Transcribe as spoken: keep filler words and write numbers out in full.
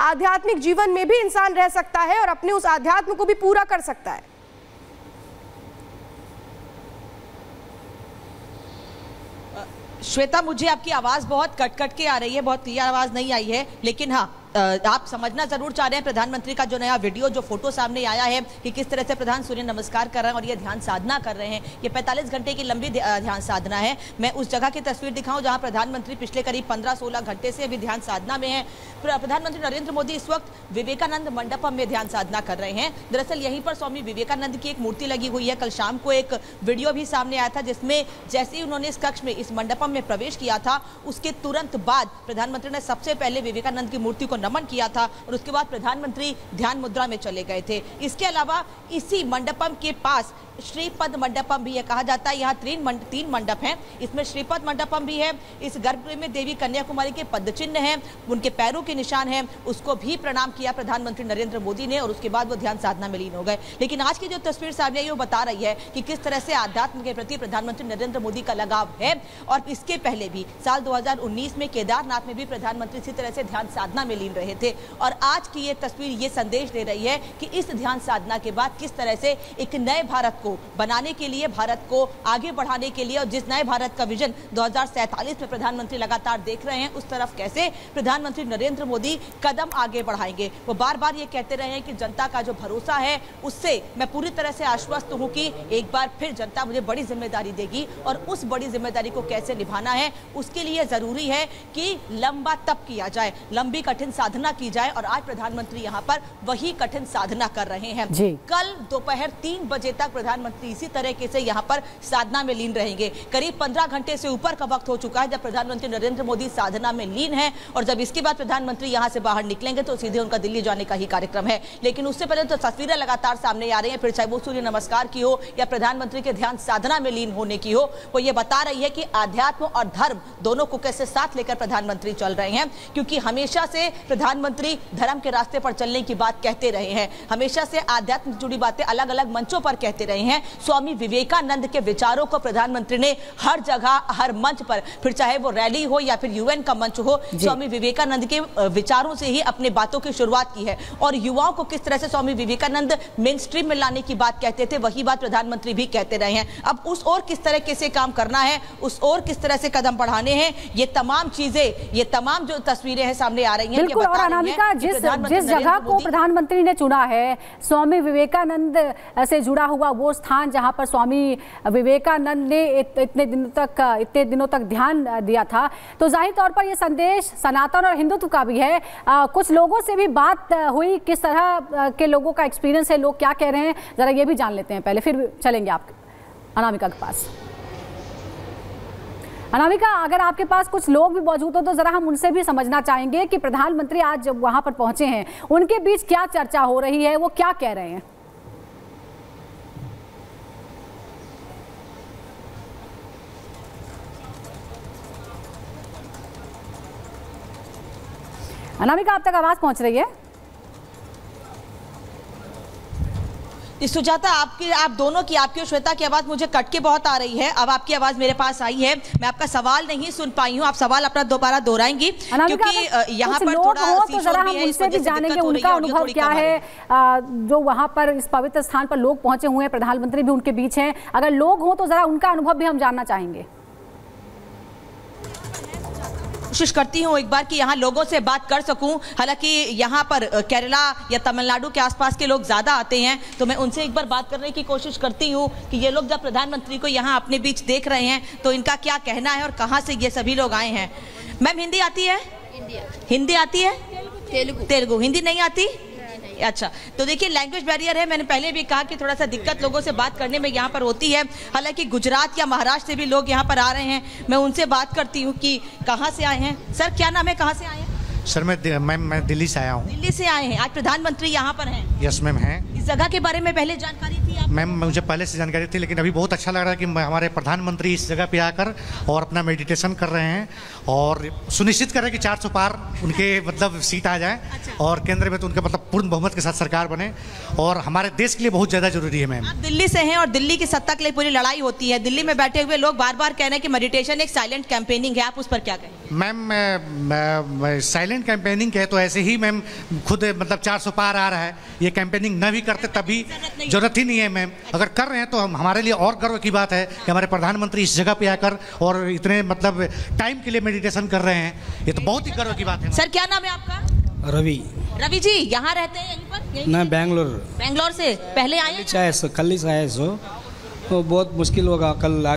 आध्यात्मिक जीवन में भी इंसान रह सकता है और अपने उस आध्यात्म को भी पूरा कर सकता है। श्वेता, मुझे आपकी आवाज बहुत कट कट के आ रही है, बहुत क्लियर आवाज नहीं आई है, लेकिन हाँ आप समझना जरूर चाह रहे हैं प्रधानमंत्री का जो नया वीडियो, जो फोटो सामने आया है कि किस तरह से प्रधान सूर्य नमस्कार कर रहे हैं और ये ध्यान साधना कर रहे हैं। ये पैंतालीस घंटे की लंबी ध्यान साधना है। मैं उस जगह की तस्वीर दिखाऊं जहां प्रधानमंत्री पिछले करीब पंद्रह सोलह घंटे से अभी ध्यान साधना में है। प्रधानमंत्री नरेंद्र मोदी इस वक्त विवेकानंद मंडपम में ध्यान साधना कर रहे हैं। दरअसल यहीं पर स्वामी विवेकानंद की एक मूर्ति लगी हुई है। कल शाम को एक वीडियो भी सामने आया था जिसमें जैसे ही उन्होंने इस कक्ष में, इस मंडपम में प्रवेश किया था, उसके तुरंत बाद प्रधानमंत्री ने सबसे पहले विवेकानंद की मूर्ति को नमन किया था और उसके बाद प्रधानमंत्री ध्यान मुद्रा में चले गए थे। इसके अलावा इसी मंडपम के पास श्रीपद मंडपम भी है। कहा जाता है यहाँ तीन मंड, तीन मंडप हैं, इसमें श्रीपद मंडपम भी है। इस गर्भगृह में देवी कन्याकुमारी के पद चिन्ह हैं, उनके पैरों के निशान हैं, उसको भी प्रणाम किया प्रधानमंत्री नरेंद्र मोदी ने और उसके बाद वो ध्यान साधना में लीन हो गए। लेकिन आज की जो तस्वीर सामने आई वो बता रही है कि किस तरह से आध्यात्म के प्रति प्रधानमंत्री नरेंद्र मोदी का लगाव है। और इसके पहले भी साल दो हजार उन्नीस में केदारनाथ में भी प्रधानमंत्री इसी तरह से ध्यान साधना में लीन रहे थे। और आज की ये तस्वीर ये संदेश दे रही है कि इस ध्यान साधना के बाद किस तरह से एक नए भारत को बनाने के लिए, भारत को आगे बढ़ाने के लिए और जिस नए भारत का विजन दो हज़ार सैंतालीस में प्रधानमंत्री लगातार देख रहे हैं, उस तरफ कैसे प्रधानमंत्री नरेंद्र मोदी कदम आगे बढ़ाएंगे। वो बार बार ये कहते रहे हैं कि जनता का जो भरोसा है उससे मैं पूरी तरह से आश्वस्त हूं कि एक बार फिर जनता मुझे बड़ी जिम्मेदारी देगी और उस बड़ी जिम्मेदारी को कैसे निभाना है उसके लिए जरूरी है कि लंबा तप किया जाए, लंबी कठिन साधना की जाए। और आज प्रधानमंत्री यहाँ पर वही कठिन साधना कर रहे हैं। कल दोपहर तीन बजे तक प्रधानमंत्री इसी तरीके से यहाँ पर साधना में लीन रहेंगे। करीब पंद्रह घंटे से ऊपर का वक्त हो चुका है जब प्रधानमंत्री नरेंद्र मोदी साधना में लीन है और जब इसके बाद प्रधानमंत्री यहाँ से बाहर निकलेंगे तो सीधे उनका दिल्ली जाने का ही कार्यक्रम है। लेकिन उससे पहले तो तस्वीरें लगातार सामने आ रही हैं, फिर चाहे वो सूर्य नमस्कार की हो या प्रधानमंत्री के ध्यान साधना में लीन होने की हो, वो ये बता रही है कि आध्यात्म और धर्म दोनों को कैसे साथ लेकर प्रधानमंत्री चल रहे हैं। क्योंकि हमेशा से प्रधानमंत्री धर्म के रास्ते पर चलने की बात कहते रहे हैं, हमेशा से आध्यात्म से जुड़ी बातें अलग अलग मंचों पर कहते रहे हैं। स्वामी विवेकानंद के विचारों को प्रधानमंत्री ने हर जगह, हर मंच पर, फिर चाहे वो रैली हो या फिर यूएन का मंच हो, स्वामी विवेकानंद के विचारों से ही अपनी बातों की शुरुआत की है। और युवाओं को किस तरह से स्वामी विवेकानंद मेन स्ट्रीम में लाने की बात कहते थे, वही बात प्रधानमंत्री भी कहते रहे हैं। अब उस और किस तरह से काम करना है, उस और किस तरह से कदम बढ़ाने हैं, ये तमाम चीजें, ये तमाम जो तस्वीरें हैं सामने आ रही हैं। बिल्कुल, और अनामिका, जिस जिस जगह को प्रधानमंत्री ने चुना है, स्वामी विवेकानंद से जुड़ा हुआ वो स्थान जहां पर स्वामी विवेकानंद ने इत, इतने दिनों तक इतने दिनों तक ध्यान दिया था, तो जाहिर तौर पर यह संदेश सनातन और हिंदुत्व का भी है। आ, कुछ लोगों से भी बात हुई, किस तरह के लोगों का एक्सपीरियंस है, लोग क्या कह रहे हैं, जरा ये भी जान लेते हैं पहले, फिर चलेंगे आप अनामिका के पास। अनामिका, अगर आपके पास कुछ लोग भी मौजूद हो तो जरा हम उनसे भी समझना चाहेंगे कि प्रधानमंत्री आज जब वहां पर पहुंचे हैं उनके बीच क्या चर्चा हो रही है, वो क्या कह रहे हैं। अनामिका, आप तक आवाज पहुंच रही है? सुजाता, आपकी, आप दोनों की, आपकी और श्वेता की आवाज मुझे कट के बहुत आ रही है। अब आपकी आवाज मेरे पास आई है, मैं आपका सवाल नहीं सुन पाई हूँ, आप सवाल अपना दोबारा दोहराएंगी क्योंकि यहाँ पर थोड़ा तो जरा हम उनसे भी जानेंगे उनका अनुभव क्या है, जो वहां पर इस पवित्र स्थान पर लोग पहुंचे हुए हैं, प्रधानमंत्री भी उनके बीच हैं। अगर लोग हों तो जरा उनका अनुभव भी हम जानना चाहेंगे। कोशिश करती हूँ एक बार कि यहाँ लोगों से बात कर सकूं। हालांकि यहाँ पर केरला या तमिलनाडु के आसपास के लोग ज़्यादा आते हैं, तो मैं उनसे एक बार बात करने की कोशिश करती हूँ कि ये लोग जब प्रधानमंत्री को यहाँ अपने बीच देख रहे हैं तो इनका क्या कहना है और कहाँ से ये सभी लोग आए हैं। मैम, हिंदी आती है? हिंदी आती है? तेलुगु। तेलुगु हिंदी नहीं आती? अच्छा, तो देखिए लैंग्वेज बैरियर है। मैंने पहले भी कहा कि थोड़ा सा दिक्कत लोगों से बात करने में यहाँ पर होती है। हालांकि गुजरात या महाराष्ट्र से भी लोग यहाँ पर आ रहे हैं, मैं उनसे बात करती हूँ कि कहाँ से आए हैं। सर, क्या नाम है, कहाँ से आए हैं? सर, मैं मैं, मैं दिल्ली से आया हूँ। दिल्ली से आए हैं, आज प्रधानमंत्री यहाँ पर हैं? यस मैम, हैं। इस जगह के बारे में पहले जानकारी थी आप? मैम, मुझे पहले से जानकारी थी, लेकिन अभी बहुत अच्छा लग रहा है कि हमारे प्रधानमंत्री इस जगह पे आकर और अपना मेडिटेशन कर रहे हैं और सुनिश्चित कर रहे हैं कि चार सौ पार उनके मतलब सीट आ जाए। अच्छा। और केंद्र में तो उनके मतलब पूर्ण बहुमत के साथ सरकार बने और हमारे देश के लिए बहुत ज़्यादा जरूरी है। मैम, आप दिल्ली से हैं और दिल्ली की सत्ता के लिए पूरी लड़ाई होती है। दिल्ली में बैठे हुए लोग बार बार कह रहे हैं कि मेडिटेशन एक साइलेंट कैंपेनिंग है, आप उस पर क्या कहें? मैम, साइलेंट साइलेंट कैंपेनिंग कहे तो ऐसे ही मैम खुद मतलब चार सौ पार आ रहा है। ये कैंपेनिंग न भी करते तभी जरूरत ही नहीं है मैम। अगर कर रहे हैं तो हम हमारे लिए और गर्व की बात है कि हमारे प्रधानमंत्री इस जगह पे आकर और इतने मतलब टाइम के लिए मेडिटेशन कर रहे हैं। ये तो बहुत ही गर्व की बात है। सर क्या नाम है आपका? रवि। रवि जी यहाँ रहते हैं यहीं पर? यहीं ना बेंगलोर। बेंगलोर से पहले आए हैं? चाहे कल ही आए सो, वो बहुत मुश्किल होगा कल